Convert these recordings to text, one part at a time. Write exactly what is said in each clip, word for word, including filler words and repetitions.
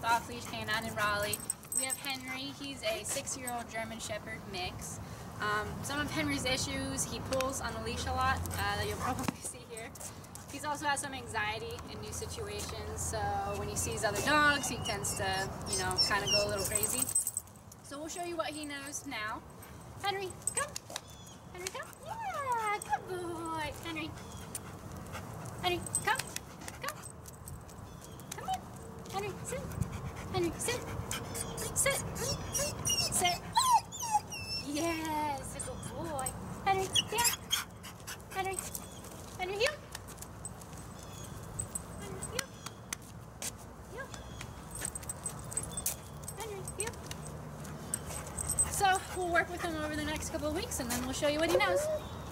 with Off Leash Canine in Raleigh. We have Henry. He's a six-year-old German Shepherd mix. Um, some of Henry's issues, he pulls on the leash a lot, uh, that you'll probably see here. He's also has some anxiety in new situations, so when he sees other dogs, he tends to, you know, kind of go a little crazy. So we'll show you what he knows now. Henry, come. Henry, come. Yeah, good boy. Henry. Henry, come. Come. Come here. Henry, sit. Henry, sit. Sit. Sit. Yes, a good boy. Henry, here. Henry. Henry, here. Henry, here. Here. Henry, here. So we'll work with him over the next couple of weeks and then we'll show you what he knows.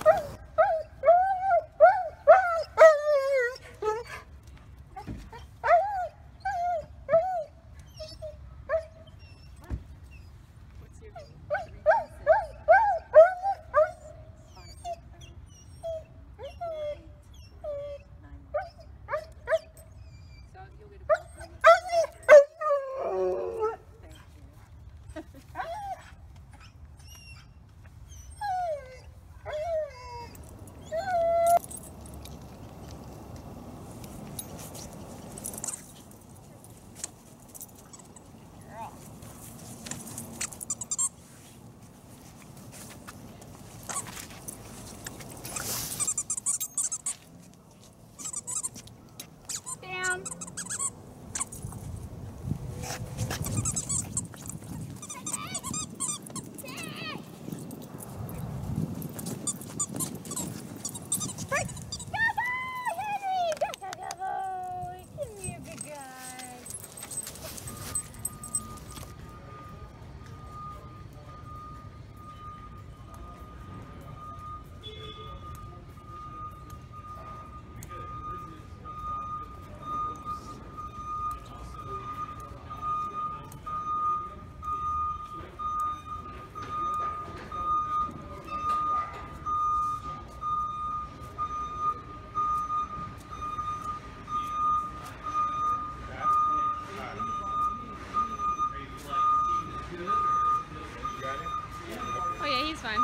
Oh yeah, he's fine.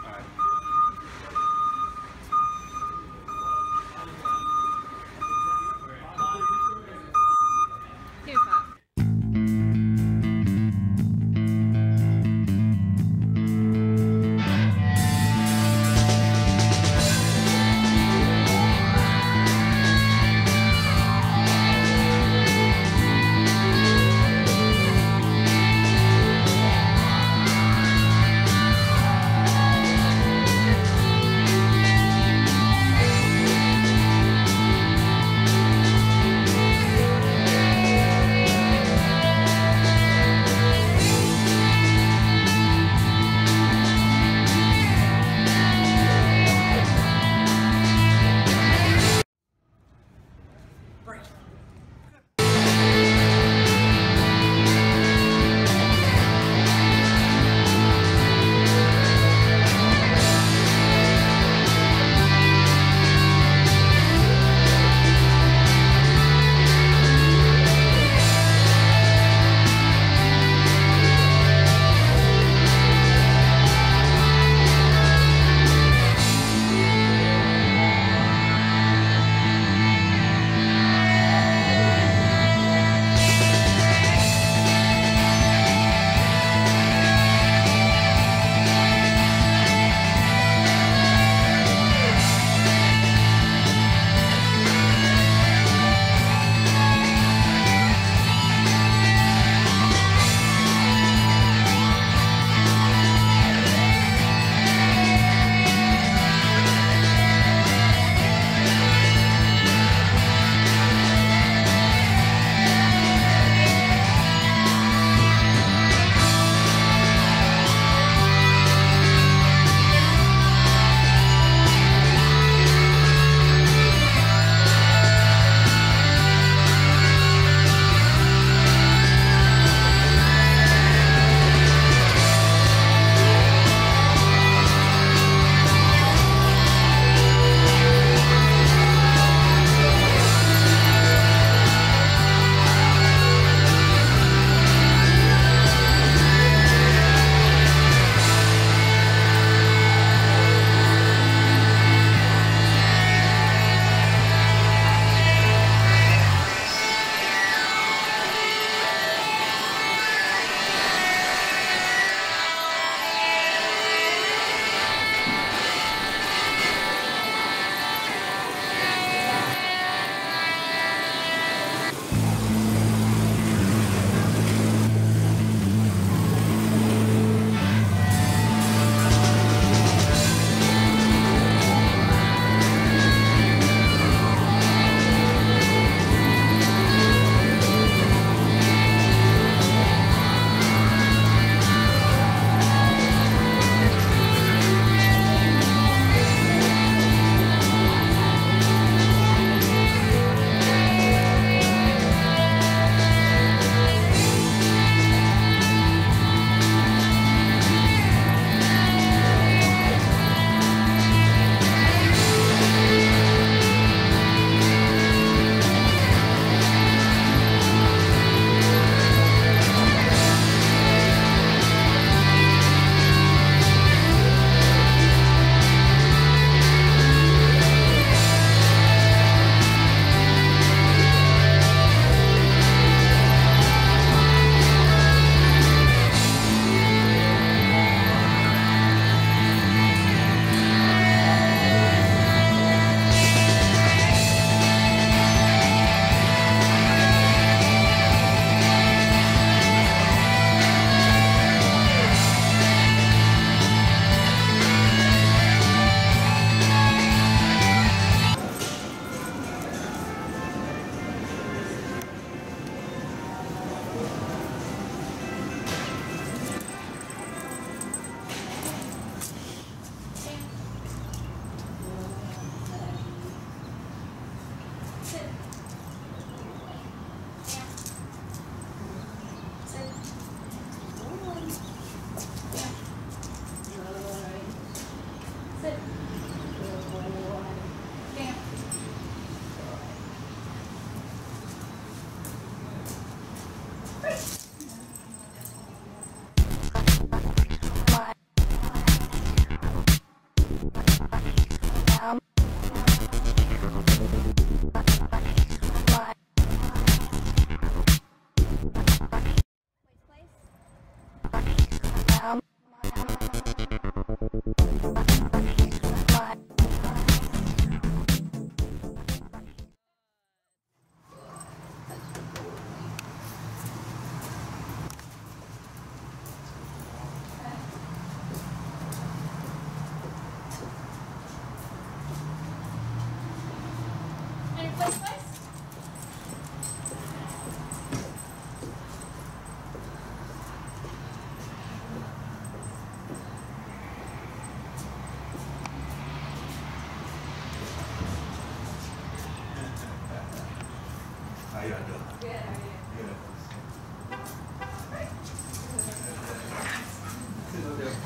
Here's that.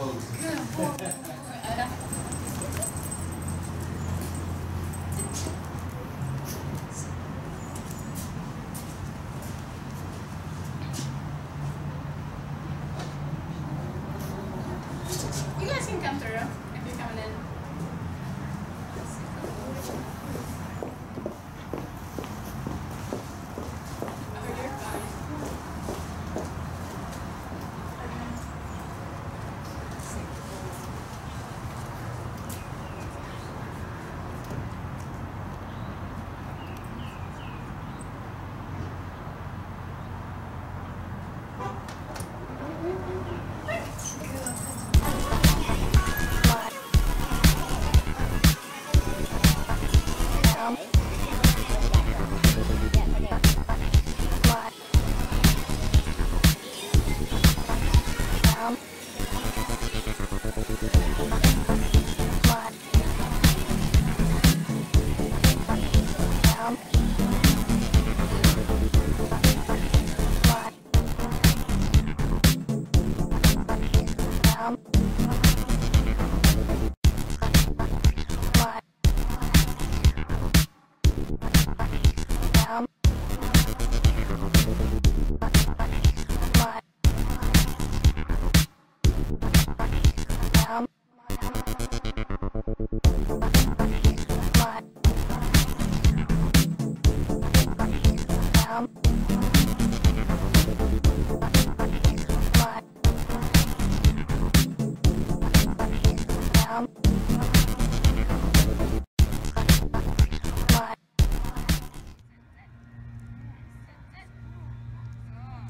Good boy. You guys can come through if you're coming in.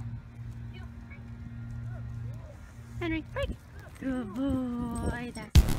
Henry, break. Good boy. That's